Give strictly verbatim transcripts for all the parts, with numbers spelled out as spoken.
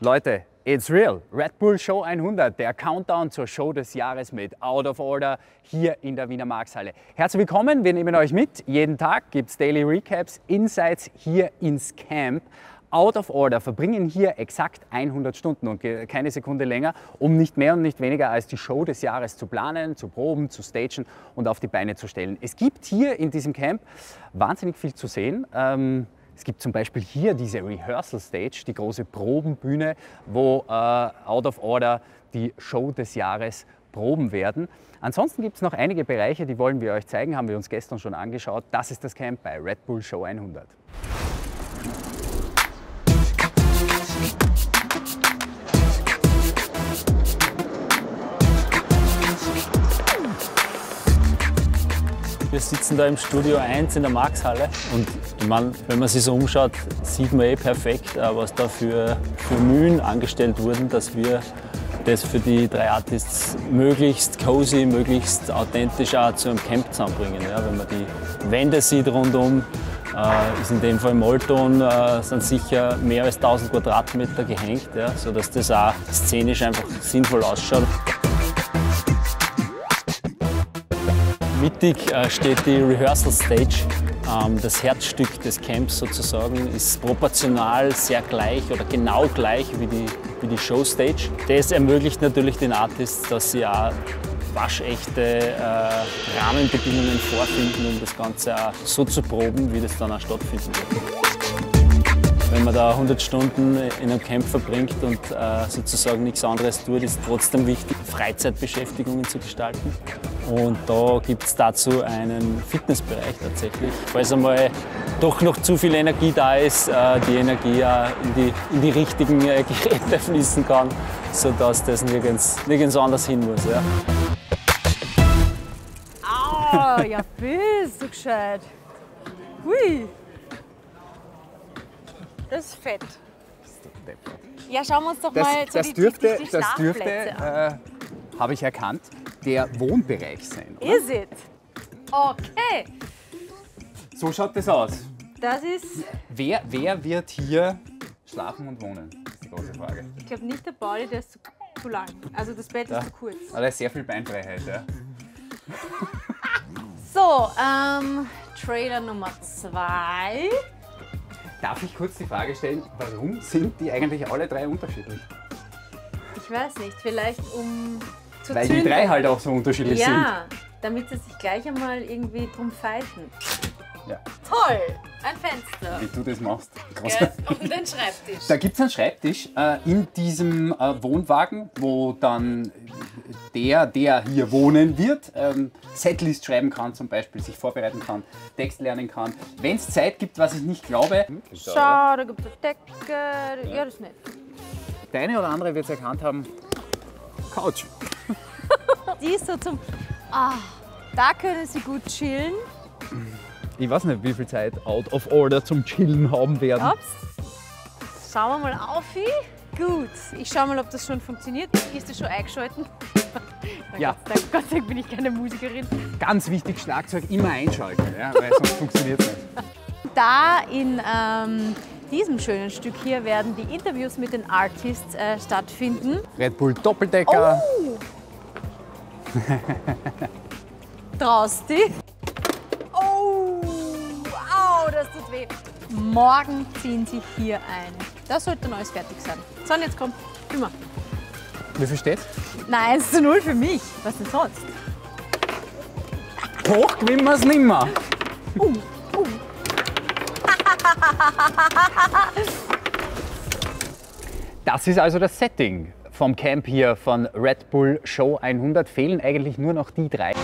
Leute, it's real. Red Bull Show hundert, der Countdown zur Show des Jahres mit Out of Order hier in der Wiener Markthalle. Herzlich willkommen, wir nehmen euch mit. Jeden Tag gibt es Daily Recaps, Insights hier ins Camp. Out of Order verbringen hier exakt hundert Stunden und keine Sekunde länger, um nicht mehr und nicht weniger als die Show des Jahres zu planen, zu proben, zu stagen und auf die Beine zu stellen. Es gibt hier in diesem Camp wahnsinnig viel zu sehen. Ähm, Es gibt zum Beispiel hier diese Rehearsal Stage, die große Probenbühne, wo äh, Out of Order die Show des Jahres proben werden. Ansonsten gibt es noch einige Bereiche, die wollen wir euch zeigen, haben wir uns gestern schon angeschaut. Das ist das Camp bei Red Bull Show hundert. Wir sitzen da im Studio eins in der Markthalle und ich meine, wenn man sich so umschaut, sieht man eh perfekt, was da für, für Mühen angestellt wurden, dass wir das für die drei Artists möglichst cozy, möglichst authentisch auch zu einem Camp zusammenbringen. Ja, wenn man die Wände sieht rundum, äh, ist in dem Fall Molton, äh, sind sicher mehr als tausend Quadratmeter gehängt, ja, sodass das auch szenisch einfach sinnvoll ausschaut. Mittig äh, steht die Rehearsal Stage. Ähm, das Herzstück des Camps sozusagen ist proportional sehr gleich oder genau gleich wie die, wie die Show Stage. Das ermöglicht natürlich den Artists, dass sie auch waschechte äh, Rahmenbedingungen vorfinden, um das Ganze auch so zu proben, wie das dann auch stattfinden wird. Wenn man da hundert Stunden in einem Camp verbringt und äh, sozusagen nichts anderes tut, ist trotzdem wichtig, Freizeitbeschäftigungen zu gestalten. Und da gibt es dazu einen Fitnessbereich tatsächlich. Falls einmal doch noch zu viel Energie da ist, äh, die Energie äh, in, die, in die richtigen äh, Geräte fließen kann, sodass das nirgends, nirgends anders hin muss. Ja. Au, ja bist du gescheit. Hui. Das ist fett. Ja, schauen wir uns doch Das, mal so das die, dürfte, die, die das dürfte Schlafplätze an. äh, habe ich erkannt, der Wohnbereich sein. Oder? Is it? Okay. So schaut das aus. Das ist, Wer, wer wird hier schlafen und wohnen? Das ist die große Frage. ich glaube nicht der Body, der ist zu, zu lang. Also das Bett Ja. ist zu kurz. Aber da ist sehr viel Beinfreiheit. Ja? So, ähm, Trailer Nummer zwei. Darf ich kurz die Frage stellen, warum sind die eigentlich alle drei unterschiedlich? Ich weiß nicht, vielleicht um zu Weil zünden. die drei halt auch so unterschiedlich sind. Ja, damit sie sich gleich einmal irgendwie drum fighten. Ja. Toll, ein Fenster. Wie du das machst. Krass. Gell? Und ein Schreibtisch. Da gibt es einen Schreibtisch äh, in diesem äh, Wohnwagen, wo dann der, der hier wohnen wird, ähm, Setlist schreiben kann, zum Beispiel sich vorbereiten kann, Text lernen kann. Wenn es Zeit gibt, was ich nicht glaube. Schau, da gibt es eine Decke. Ja, das ist nett. Der eine oder andere wird es erkannt haben. Couch. Die ist so zum. Ah, da können sie gut chillen. Ich weiß nicht, wie viel Zeit Out of Order zum Chillen haben werden. Ups. Schauen wir mal auf. Gut, ich schau mal, ob das schon funktioniert. Ist das schon eingeschalten? Ja. Gott sei Dank, Gott sei Dank bin ich keine Musikerin. Ganz wichtig, Schlagzeug immer einschalten, ja, weil sonst funktioniert es nicht. Da in ähm, diesem schönen Stück hier werden die Interviews mit den Artists äh, stattfinden. Red Bull Doppeldecker. Oh! Traust die? Oh! Au, das tut weh. Morgen ziehen sie hier ein. Das sollte dann alles fertig sein. So, und jetzt komm, immer. Wie viel steht? Nein, eins zu null für mich. Was denn sonst? Hoch gewinnen wir es nimmer. Uh, uh. Das ist also das Setting vom Camp hier von Red Bull Show hundert. Fehlen eigentlich nur noch die drei.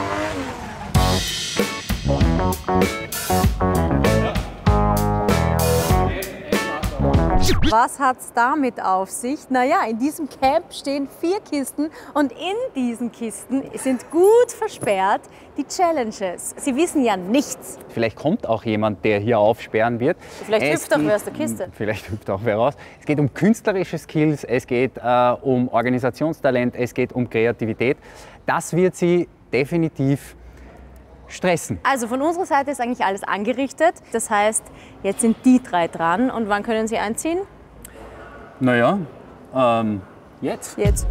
Was hat's damit auf sich? Naja, in diesem Camp stehen vier Kisten und in diesen Kisten sind gut versperrt die Challenges. Sie wissen ja nichts. Vielleicht kommt auch jemand, der hier aufsperren wird. Vielleicht Es hüpft auch geht- wer aus der Kiste. Vielleicht hüpft auch wer raus. Es geht um künstlerische Skills, es geht äh, um Organisationstalent, es geht um Kreativität. Das wird Sie definitiv stressen. Also von unserer Seite ist eigentlich alles angerichtet. Das heißt, jetzt sind die drei dran. Und wann können sie einziehen? Naja, ähm, jetzt. Jetzt.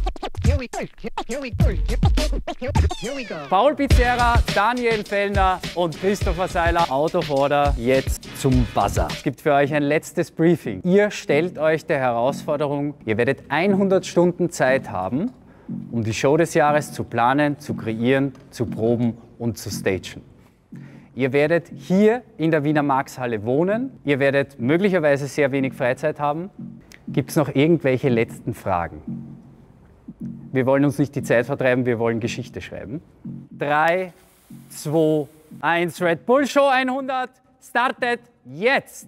Paul Pizzerra, Daniel Fellner und Christopher Seiler, out of order, jetzt zum Buzzer. Es gibt für euch ein letztes Briefing. Ihr stellt euch der Herausforderung, ihr werdet hundert Stunden Zeit haben, um die Show des Jahres zu planen, zu kreieren, zu proben und zu stagen. Ihr werdet hier in der Wiener Marxhalle wohnen, ihr werdet möglicherweise sehr wenig Freizeit haben. Gibt es noch irgendwelche letzten Fragen? Wir wollen uns nicht die Zeit vertreiben, wir wollen Geschichte schreiben. drei, zwei, eins, Red Bull Show hundert startet jetzt!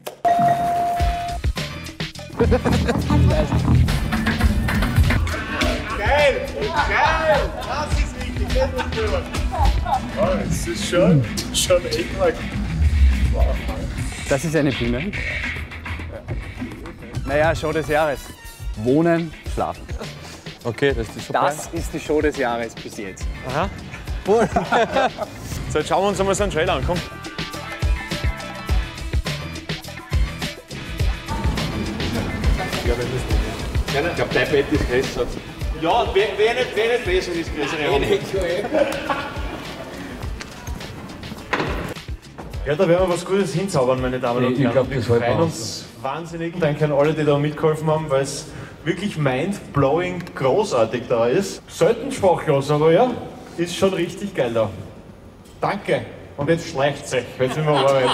Geil! Geil! Das ist richtig, das ist drüber. Oh, das ist schon, schon echt mal. Wow. Das ist eine Bühne. Naja, Show des Jahres. Wohnen, schlafen. Okay, das ist die Surprise. Das ist die Show des Jahres bis jetzt. Aha. Cool. So, jetzt schauen wir uns einmal so einen Trailer an, komm. Ich glaube, dein Bett ist größer. Ja, wer, wer, nicht, wer nicht besser ist, größere Ja, da werden wir was Gutes hinzaubern, meine Damen und Ich Herren. glaub, Wir das halten freuen wir uns wahnsinnig. Danke an alle, die da mitgeholfen haben, weil es wirklich mind-blowing großartig da ist. Selten sprachlos, aber ja, ist schon richtig geil da. Danke. Und jetzt schleicht's euch, jetzt sind wir arbeiten.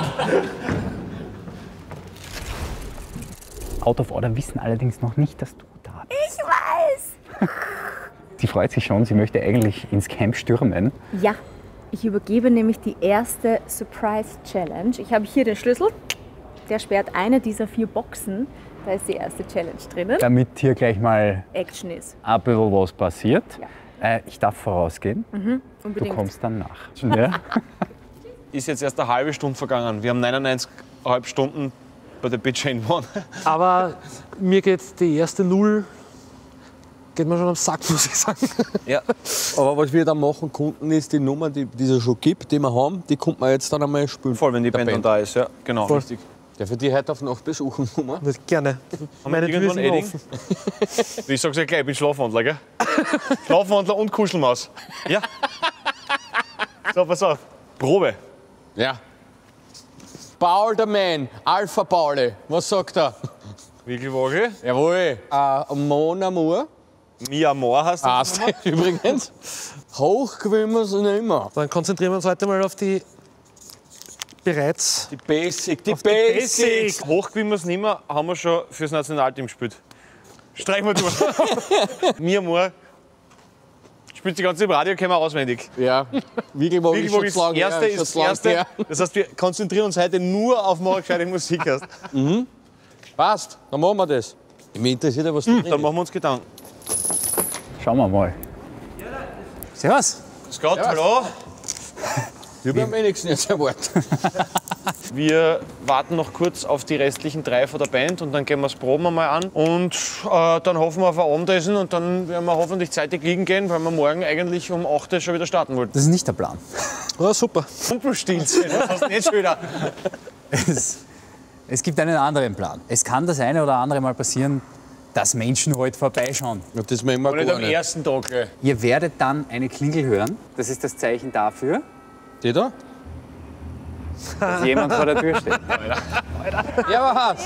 Out of Order wissen allerdings noch nicht, dass du da bist. Ich weiß! Sie freut sich schon, sie möchte eigentlich ins Camp stürmen. Ja, ich übergebe nämlich die erste Surprise Challenge. Ich habe hier den Schlüssel. Der sperrt eine dieser vier Boxen. Da ist die erste Challenge drinnen. Damit hier gleich mal Action ist. ein bisschen was passiert. Ja. Äh, ich darf vorausgehen. Mhm, Du unbedingt. kommst dann nach. Ja? Ist jetzt erst eine halbe Stunde vergangen. Wir haben neunundneunzig Komma fünf Stunden bei der Bitch in One. Aber mir geht die erste Null, geht mir schon am Sack, muss ich sagen. Ja. Aber was wir da machen konnten, ist die Nummer, die die es schon gibt, die wir haben, die konnte man jetzt dann einmal spielen. Voll, wenn die Der Band dann da ist, ja. Genau, Voll. richtig. Darf ich die heute auf Nacht besuchen? Nummer? Gerne. Haben wir Meine Tür irgendwann ist immer Edding? offen. Ich sag's ja gleich, ich bin Schlafwandler, gell? Schlafwandler und Kuschelmaus. Ja. So, pass auf. Probe. Ja. Paul der Man, Alpha Pauli, was sagt er? Wirklich Woche. Jawohl. Äh, Mon Amour, Mia Moore heißt das. heißt er übrigens. Hoch gewinnen wir es nicht mehr. Dann konzentrieren wir uns heute mal auf die bereits Die Basic, die Auf die Basics. Basics. Hochgewinnen wir es nicht mehr, haben wir schon fürs Nationalteam gespielt. Streichen wir durch. Mia Moore spielt die ganze im Radio, kennen wir auswendig. Ja, Wiegelwog ist Wiegelwog schon ist zu das lang erste, her, schon ist zu das lang erste. her. Das heißt, wir konzentrieren uns heute nur auf morgen gescheite Musik erst. Passt, dann machen wir das. Mich interessiert ja, was du Dann machen wir uns Gedanken. Schauen wir mal. Servus. Scott, hallo. Ich habe am wenigsten jetzt erwartet. Wir warten noch kurz auf die restlichen drei von der Band und dann gehen wir das Proben einmal an. Und äh, dann hoffen wir auf ein Abendessen und dann werden wir hoffentlich zeitig liegen gehen, weil wir morgen eigentlich um acht Uhr schon wieder starten wollten. Das ist nicht der Plan. Ja, super. Kumpelstilze, das hast du nicht schon wieder. Es, es gibt einen anderen Plan. Es kann das eine oder andere Mal passieren, dass Menschen heute vorbeischauen. Ja, das machen wir Und nicht gar am nicht. ersten Tag. Gell. Ihr werdet dann eine Klingel hören. Das ist das Zeichen dafür, Die da? dass jemand vor der Tür steht. Ja, was?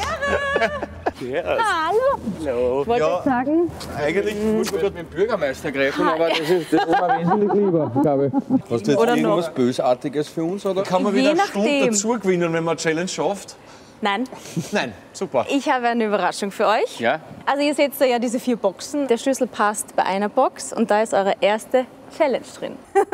Hallo! Ich wollte Ja. jetzt sagen, Eigentlich muss man mit dem Bürgermeister greifen, aber das ist das ist mir wesentlich lieber, glaube ich. Hast du jetzt Oder irgendwas noch. Bösartiges für uns, oder? kann man Je wieder eine Stunde nachdem. dazu gewinnen, wenn man eine Challenge schafft. nein, Nein, super. ich habe eine Überraschung für euch. Ja? Also ihr seht da ja diese vier Boxen. Der Schlüssel passt bei einer Box und da ist eure erste Challenge drin.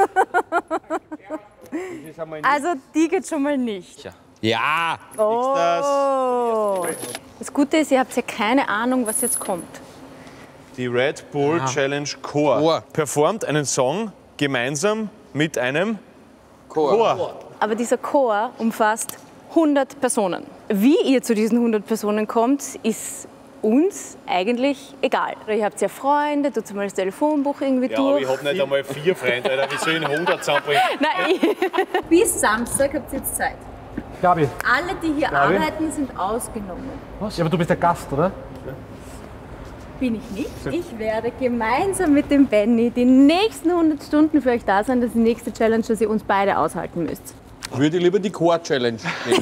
Also die geht schon mal nicht. Ja! Oh. Das Gute ist, ihr habt ja keine Ahnung, was jetzt kommt. Die Red Bull Challenge Chor Chor. performt einen Song gemeinsam mit einem Chor. Chor. Aber dieser Chor umfasst hundert Personen. Wie ihr zu diesen hundert Personen kommt, ist uns eigentlich egal. Ihr habt ja Freunde, tut mal das Telefonbuch irgendwie Ja, aber durch. ich hab nicht einmal vier Freunde, Alter. Wie soll ich einen hundert zusammenbringen? Nein, bis Samstag habt ihr jetzt Zeit. Gabi. Alle, die hier Gabi? arbeiten, sind ausgenommen. Was? Ja, aber du bist der Gast, oder? Bin ich nicht. Ich werde gemeinsam mit dem Benny die nächsten hundert Stunden für euch da sein. Das ist die nächste Challenge, dass ihr uns beide aushalten müsst. Würde ich lieber die Core-Challenge nehmen.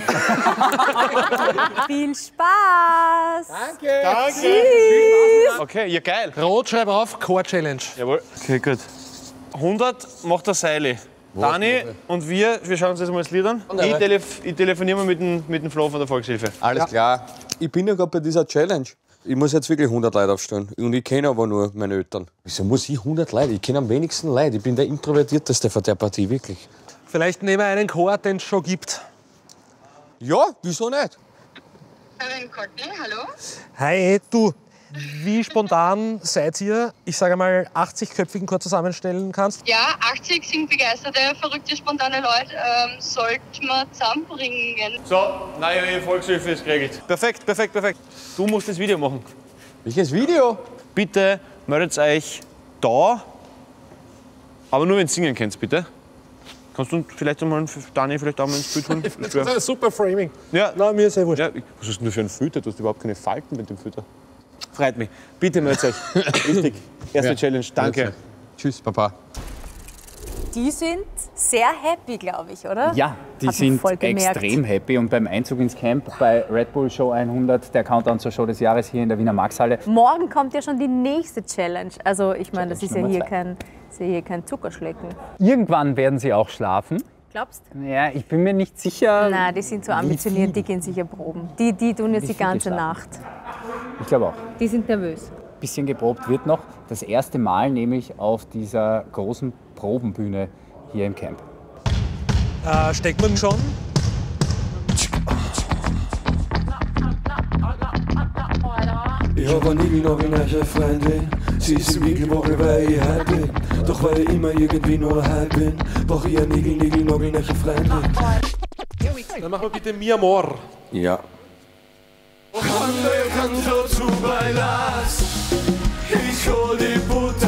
Viel Spaß! Danke! Danke! Tschüss! Okay, ja geil. Rot, schreib auf, Core-Challenge. Jawohl. Okay, gut. hundert macht der Seili. Dani und wir, wir schauen uns jetzt mal das Lied an. Ich, telef ich telefoniere mal mit dem, mit dem Flo von der Volkshilfe. Alles klar. Ich bin ja gerade bei dieser Challenge. Ich muss jetzt wirklich hundert Leute aufstellen. Und ich kenne aber nur meine Eltern. Wieso muss ich hundert Leute? Ich kenne am wenigsten Leute. Ich bin der Introvertierteste von der Partie, wirklich. Vielleicht nehmen wir einen Chor, den es schon gibt. Ja, wieso nicht? Courtney, hallo? Hi, du. Wie spontan seid ihr? Ich sage mal, achtzig-köpfigen Chor zusammenstellen kannst? Ja, achtzig sind begeisterte, verrückte, spontane Leute. Ähm, sollten wir zusammenbringen. So, neue Volkshilfe ist geregelt. Perfekt, perfekt, perfekt. Du musst das Video machen. Welches Video? Bitte meldet euch da. Aber nur wenn ihr singen könnt, bitte. Kannst du vielleicht einmal, Dani, vielleicht auch mal ins Bild holen? Das ist ein super Framing. Ja. Nein, mir ist ja wurscht. Ja, was hast du denn für einen Filter? Du hast überhaupt keine Falten mit dem Filter. Freut mich. Bitte meldet euch. Wichtig. Erste Ja. Challenge. Danke. Tschüss, Papa. Die sind sehr happy, glaube ich, oder? Ja, die Hab ich sind voll gemerkt. extrem happy und beim Einzug ins Camp bei Red Bull Show hundert, der Countdown zur Show des Jahres hier in der Wiener Maxhalle. Morgen kommt ja schon die nächste Challenge. Also ich meine, das ist ja Nummer hier zwei. kein, ist ja hier kein Zuckerschlecken. Irgendwann werden sie auch schlafen. Glaubst du? Ja, ich bin mir nicht sicher. Nein, die sind so ambitioniert, die gehen sicher proben. Die, die tun jetzt Wie die ganze viel Nacht. Ich glaube auch. Die sind nervös. Ein bisschen geprobt wird noch. Das erste Mal nämlich auf dieser großen Probenbühne hier im Camp. Äh, steckt man schon? Ich hab eine niegelnagelneiche Freundin. Sie ist im Niegelmogel, weil ich heim bin. Doch weil ich immer irgendwie nur heim bin, brauch ich eine Nigel, niegelnagelneiche Freundin. Dann machen wir bitte Mi Amor. Ja. Ich hol die Butter